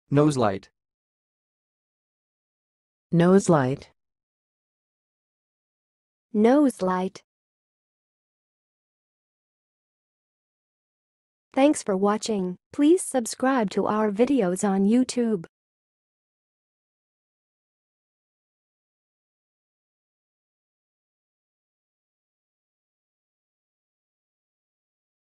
noselite, noselite, noselite. Thanks for watching. Please subscribe to our videos on YouTube.